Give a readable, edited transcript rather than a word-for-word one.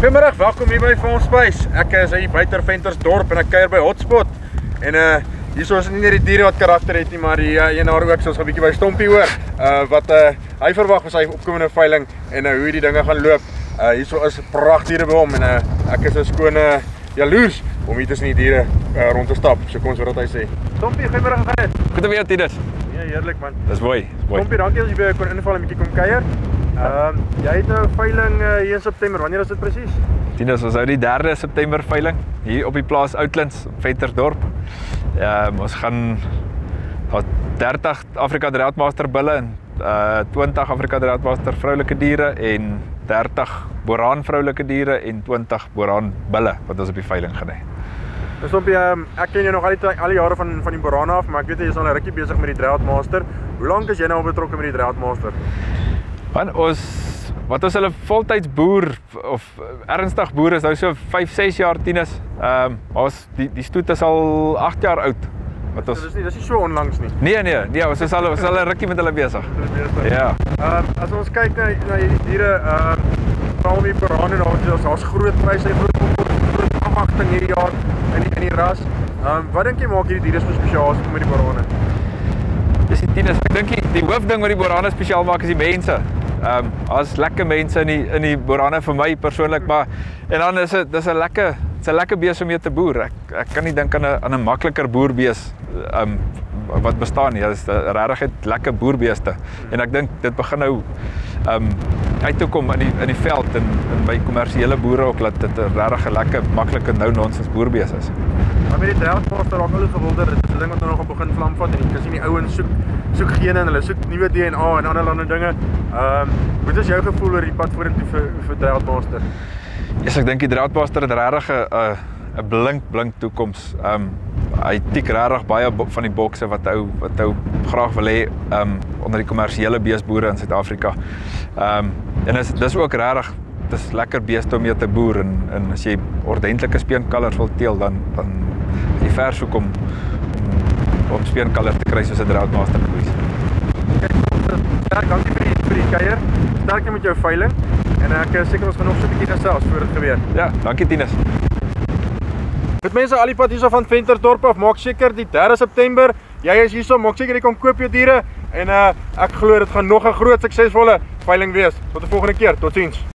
Goeiemiddag, welkom hier by Farm Space. Ek is hier buite Ventersdorp en ek kuier by Hotspot. En hierso is nie net die diere wat karakter het nie, maar die eienaar ook. So ons gaan 'n bietjie by Stompie hoor wat hy verwag vir sy opkomende veiling en hoe die dinge gaan loop. Hierso is pragtige by hom en ek is 'n skone jaloers om hier tussen die diere rond te stap. So kom ons hoor wat hy sê. Stompie, goeiemiddag, hoe gaan dit? Goed om jou, Tinus. Ja, heerlik man. Dis mooi, Stompie, dankie as jy by kon inval en 'n bietjie kom kuier. Jy het nou 'n veiling hier in September. Wanneer is dit presies? Tinus, ons hou die 3de September veiling hier op die plaas Oudlands, Ventersdorp. Ons gaan 30 Afrika Draadmaster bulle en 20 Afrika Draadmaster vroulike diere en 30 Boraan vroulike diere en 20 Boraan bulle wat ons op die veiling gaan hê. Dus Stompie, ek ken jou nog al die jare van die Boraan af, maar ek weet jy is al 'n rukkie besig met die Draadmaster. Hoe lank is jy nou al betrokke met die Draadmaster? Wat ons hulle voltyds boer of ernstig boer is nou so 5-6 jaar, Tinus. Die stoet is al 8 jaar oud. Dis nie so onlangs nie. Nee, ons is al 'n rukkie met hulle besig. Ja. As ons kyk na hierdie diere, veral die Boraan en daar's groot pryse, groot afwagting hierdie jaar in die ras. Wat dink jy maak hierdie diere so spesiaal met die Borane? Dis die Tinus. Ek dink die hoofding wat die Borane spesiaal maak is die mense. As lekker mense in die Borane vir my persoonlik, maar en dan is dit 'n lekker bees om mee te boer. Ek kan nie dink aan 'n makliker boerbees wat bestaan nie. Dit is regtig lekker boerbeeste. En ek dink dit begin nou uit te kom in die veld en by kommersiële boere ook dat dit 'n regtig lekker maklike no-nonsense boerbees is. Maar met die Draadmaster raak hulle gewilder. Dit is 'n ding wat nou nog op begin vlam vat en jy sien die ouens soek gene en hulle soek nuwe DNA en ander dinge. Wat is jou gevoel oor die pad vorentoe vir Draadmaster? Yes, ek dink die Draadmaster het regtig 'n blink toekoms. Hy tik regtig baie van die bokse wat ou graag wil hê onder die kommersiële beesboere in Suid-Afrika. En dis ook regtig, dis lekker beeste om mee te boer en as jy ordentlike speenkalvers wil teel dan jy ver soek om speenkalvers te kry soos 'n Draadmaster koes. Sterk, dankie vir die kuier. Sterkte met jou veiling en ek is seker ons gaan nog so 'n bietjie gesels voor dit gebeur. Ja, dankie Tinus. Met mense al die pad hierso van Ventersdorp af, maak seker die 3 September, jy is hierso, maak seker jy kom koop jou diere en ek glo dit gaan nog 'n groot suksesvolle veiling wees. Tot die volgende keer, totsiens.